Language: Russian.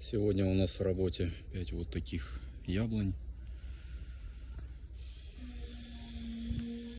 Сегодня у нас в работе 5 вот таких яблонь.